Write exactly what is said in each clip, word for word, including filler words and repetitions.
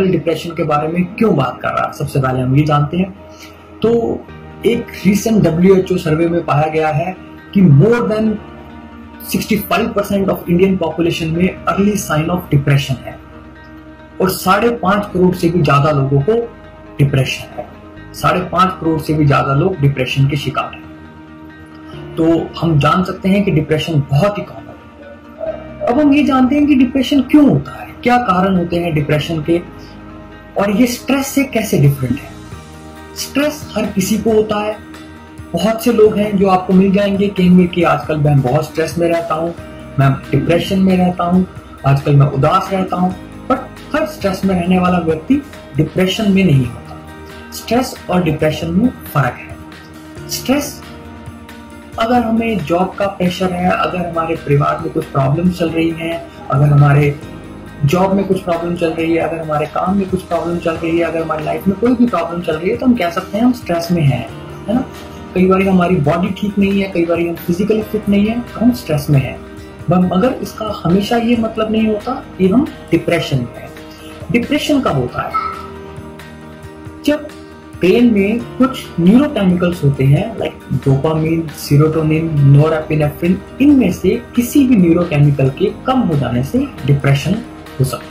आजकल डिप्रेशन के बारे में क्यों बात कर रहा है, सबसे पहले हम ये जानते हैं। तो एक recent W H O survey में पाया गया है कि मोर देन पैंसठ परसेंट ऑफ इंडियन पॉपुलेशन में अर्ली साइन ऑफ डिप्रेशन है और साढ़े पांच करोड़ से भी ज्यादा लोगों को डिप्रेशन है। साढ़े पांच करोड़ से भी ज्यादा लोग डिप्रेशन के शिकार हैं। तो हम जान सकते हैं कि डिप्रेशन बहुत ही कॉमन है। अब हम ये जानते हैं कि डिप्रेशन क्यों होता है, क्या कारण होते हैं डिप्रेशन के, और ये स्ट्रेस से कैसे डिफरेंट है। स्ट्रेस हर किसी को होता है। बहुत से लोग हैं जो आपको मिल जाएंगे, कहेंगे कि आजकल मैं बहुत स्ट्रेस में रहता हूँ, मैं डिप्रेशन में रहता हूँ, आजकल मैं उदास रहता हूँ। बट हर स्ट्रेस में रहने वाला व्यक्ति डिप्रेशन में नहीं होता। स्ट्रेस और डिप्रेशन में फर्क है। स्ट्रेस, अगर हमें जॉब का प्रेशर है, अगर हमारे परिवार में कुछ प्रॉब्लम चल रही है, अगर हमारे जॉब में कुछ प्रॉब्लम चल रही है, अगर हमारे काम में कुछ प्रॉब्लम चल रही है, अगर हमारी लाइफ में कोई भी प्रॉब्लम चल रही है, तो हम कह सकते हैं हम स्ट्रेस में हैं, है ना। कई बार हमारी बॉडी ठीक नहीं है, कई बार हम फिजिकली फिट नहीं है, तो हम स्ट्रेस में हैं। मगर इसका हमेशा ये मतलब नहीं होता कि हम डिप्रेशन में हैं। डिप्रेशन कब होता है? जब ब्रेन में कुछ न्यूरोकेमिकल्स होते हैं, लाइक डोपामिन, सीरोटोनिन, नोरेपिनेफ्रिन, इनमें से किसी भी न्यूरोकेमिकल के कम हो जाने से डिप्रेशन हो सकता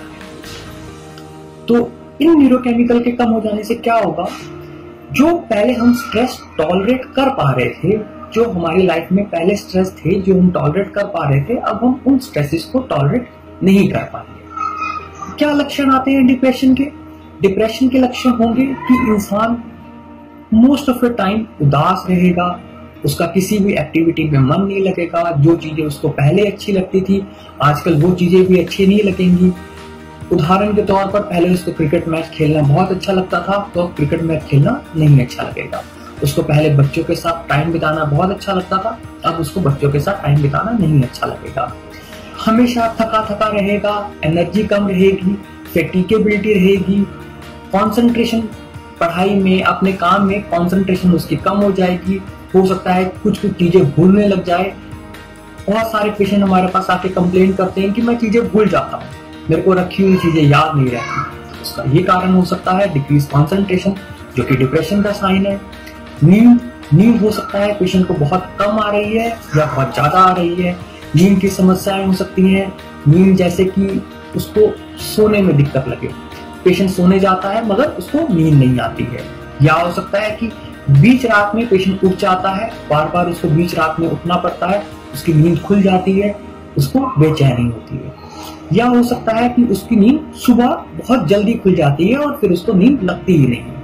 है। तो इन न्यूरोकेमिकल के कम हो जाने से क्या होगा, जो पहले हम स्ट्रेस टॉलरेट कर पा रहे थे, जो हमारी लाइफ में पहले स्ट्रेस थे जो हम टॉलरेट कर पा रहे थे, अब हम उन स्ट्रेसेस को टॉलरेट नहीं कर पाएंगे। क्या लक्षण आते हैं डिप्रेशन के? डिप्रेशन के लक्षण होंगे कि इंसान मोस्ट ऑफ द टाइम उदास रहेगा, उसका किसी भी एक्टिविटी में मन नहीं लगेगा, जो चीजें उसको पहले अच्छी लगती थी आजकल वो चीजें भी अच्छी नहीं लगेंगी। उदाहरण के तौर पर पहले उसको क्रिकेट मैच खेलना बहुत अच्छा लगता था, तो क्रिकेट मैच खेलना नहीं अच्छा लगेगा। उसको पहले बच्चों के साथ टाइम बिताना बहुत अच्छा लगता था, अब उसको बच्चों के साथ टाइम बिताना नहीं अच्छा लगेगा। हमेशा थका थका रहेगा, एनर्जी कम रहेगी, फैटिगेबिलिटी रहेगी, कंसंट्रेशन पढ़ाई में, अपने काम में कंसंट्रेशन उसकी कम हो जाएगी। हो सकता है कुछ कुछ चीजें भूलने लग जाए। बहुत सारे पेशेंट हमारे पास आके कंप्लेन करते हैं कि मैं चीजें भूल जाता हूँ, मेरे को रखी हुई चीजें याद नहीं रहती। उसका ये कारण हो सकता है डिक्रीज कंसंट्रेशन, जो कि डिप्रेशन का साइन है। नींद नींद हो सकता है पेशेंट को बहुत कम आ रही है या बहुत ज्यादा आ रही है। नींद की समस्याएं हो सकती हैं, नींद जैसे कि उसको सोने में दिक्कत लगे, पेशेंट सोने जाता है मगर उसको नींद नहीं आती है। या हो सकता है कि बीच रात में पेशेंट उठ जाता है, बार बार उसको बीच रात में उठना पड़ता है, उसकी नींद खुल जाती है, उसको बेचैनी होती है। या हो सकता है कि उसकी नींद सुबह बहुत जल्दी खुल जाती है और फिर उसको नींद लगती ही नहीं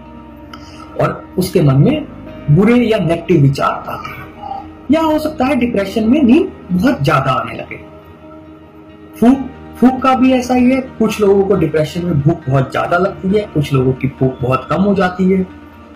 और उसके मन में बुरे या नेगेटिव विचार आते हैं। या हो सकता है डिप्रेशन में नींद बहुत ज्यादा आने लगे। फूक भूख का भी ऐसा ही है, कुछ लोगों को डिप्रेशन में भूख बहुत ज्यादा लगती है, कुछ लोगों की भूख बहुत कम हो जाती है।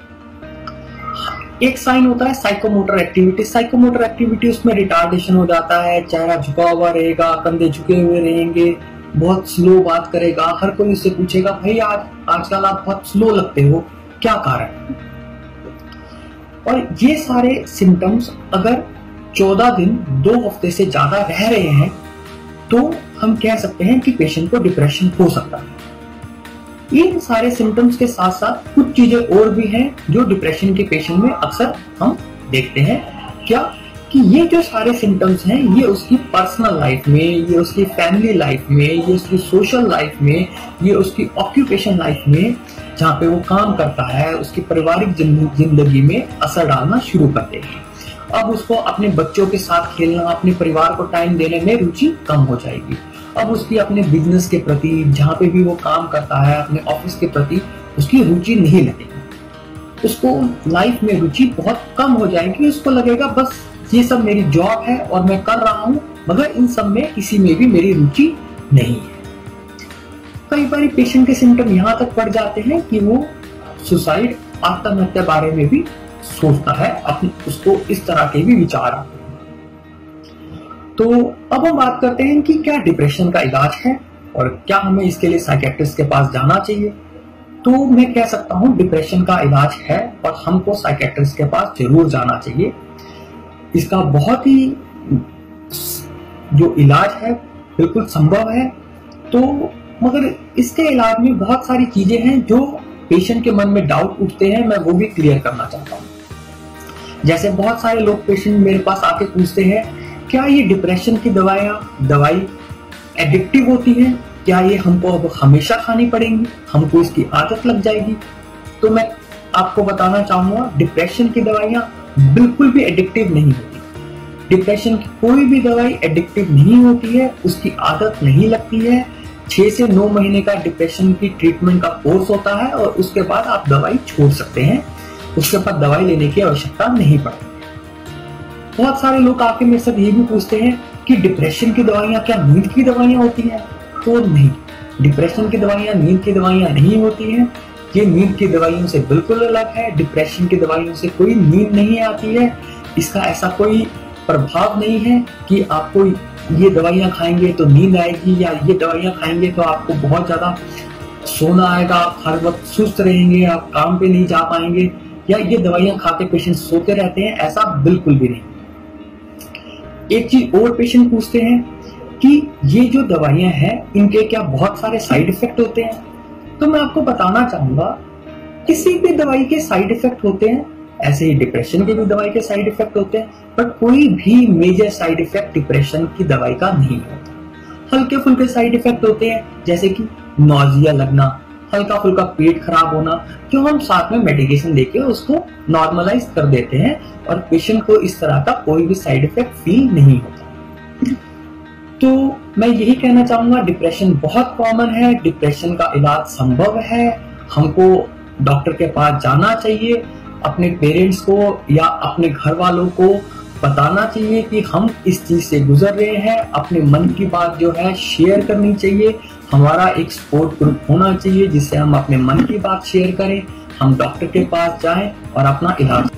एक साइन होता है साइकोमोटर एक्टिविटी। साइकोमोटर एक्टिविटी उसमें रिटार्डेशन हो जाता है, चेहरा झुका हुआ रहेगा, कंधे झुके हुए रहेंगे, बहुत स्लो बात करेगा, हर कोई उससे पूछेगा भाई आज आजकल आप बहुत स्लो लगते हो, क्या कारण? और ये सारे सिम्टम्स अगर चौदह दिन दो हफ्ते से ज्यादा रह रहे हैं तो हम कह सकते हैं कि पेशेंट को डिप्रेशन हो सकता है। इन सारे सिम्टम्स के साथ साथ कुछ चीजें और भी हैं जो डिप्रेशन के पेशेंट में अक्सर हम देखते हैं। क्या कि ये जो सारे सिम्टम्स हैं ये उसकी पर्सनल लाइफ में, ये उसकी फैमिली लाइफ में, ये उसकी सोशल लाइफ में, ये उसकी ऑक्यूपेशन लाइफ में, जहाँ पे वो काम करता है, उसकी पारिवारिक जिंदगी में असर डालना शुरू कर देगी। अब उसको अपने बच्चों के साथ खेलना, अपने परिवार को टाइम देने में रुचि कम हो जाएगी। अब उसकी अपने बिजनेस के प्रति, जहाँ पे भी वो काम करता है, अपने ऑफिस के प्रति उसकी रुचि नहीं लगेगी। उसको लाइफ में रुचि बहुत कम हो जाएगी। उसको लगेगा बस ये सब मेरी जॉब है और मैं कर रहा हूँ, मगर इन सब में किसी में भी मेरी रुचि नहीं है। कई बार पेशेंट के सिम्टम यहाँ तक बढ़ जाते हैं कि वो सुसाइड, आत्महत्या बारे में भी सोचता है, अपने उसको इस तरह के भी विचार आते हैं। तो अब हम बात करते हैं कि क्या डिप्रेशन का इलाज है और क्या हमें इसके लिए साइकियाट्रिस्ट के पास जाना चाहिए। तो मैं कह सकता हूँ डिप्रेशन का इलाज है और हमको साइकियाट्रिस्ट के पास जरूर जाना चाहिए। इसका बहुत ही जो इलाज है बिल्कुल संभव है। तो मगर इसके इलाज में बहुत सारी चीजें हैं जो पेशेंट के मन में डाउट उठते हैं, मैं वो भी क्लियर करना चाहता हूँ। जैसे बहुत सारे लोग पेशेंट मेरे पास आके पूछते हैं, क्या ये डिप्रेशन की दवाइयाँ दवाई एडिक्टिव होती है? क्या ये हमको अब हमेशा खानी पड़ेंगी? हमको इसकी आदत लग जाएगी? तो मैं आपको बताना चाहूंगा, डिप्रेशन की दवाइयाँ बिल्कुल भी एडिक्टिव नहीं होती। डिप्रेशन की कोई भी दवाई एडिक्टिव नहीं होती है, उसकी आदत नहीं लगती है। छह से नौ महीने का डिप्रेशन की ट्रीटमेंट का कोर्स होता है और उसके बाद आप दवाई छोड़ सकते हैं, उसके बाद दवाई लेने की आवश्यकता नहीं पड़ती। बहुत सारे लोग आके मेरे साथ ये भी पूछते हैं कि डिप्रेशन की दवाइयाँ क्या नींद की दवाइयाँ होती हैं? तो नहीं, डिप्रेशन की दवाइयाँ नींद की दवाइयाँ नहीं होती हैं। ये नींद की दवाइयों से बिल्कुल अलग है। डिप्रेशन की दवाइयों से कोई नींद नहीं आती है। इसका ऐसा कोई प्रभाव नहीं है कि आपको ये दवाइयाँ खाएंगे तो नींद आएगी, या ये दवाइयाँ खाएंगे तो आपको बहुत ज्यादा सोना आएगा, आप हर वक्त सुस्त रहेंगे, आप काम पे नहीं जा पाएंगे, या ये दवाइयाँ खा के पेशेंट सोते रहते हैं। ऐसा बिल्कुल भी नहीं। एक चीज और पेशेंट पूछते हैं कि ये जो दवाइयां हैं इनके क्या बहुत सारे साइड इफेक्ट होते हैं? तो मैं आपको बताना चाहूंगा, किसी भी दवाई के साइड इफेक्ट होते हैं, ऐसे ही डिप्रेशन के भी दवाई के साइड इफेक्ट होते हैं, पर कोई भी मेजर साइड इफेक्ट डिप्रेशन की दवाई का नहीं होता। हल्के फुल्के साइड इफेक्ट होते हैं, जैसे कि नॉजिया लगना, हल्का फुल्का पेट खराब होना, जो हम साथ में मेडिकेशन देके उसको नॉर्मलाइज कर देते हैं और पेशेंट को इस तरह का कोई भी साइड इफेक्ट फील नहीं होता। तो मैं यही कहना चाहूंगा, डिप्रेशन बहुत कॉमन है, डिप्रेशन का इलाज संभव है। हमको डॉक्टर के पास जाना चाहिए, अपने पेरेंट्स को या अपने घर वालों को बताना चाहिए कि हम इस चीज से गुजर रहे हैं। अपने मन की बात जो है शेयर करनी चाहिए। हमारा एक सपोर्ट ग्रुप होना चाहिए जिससे हम अपने मन की बात शेयर करें, हम डॉक्टर के पास जाएं और अपना इलाज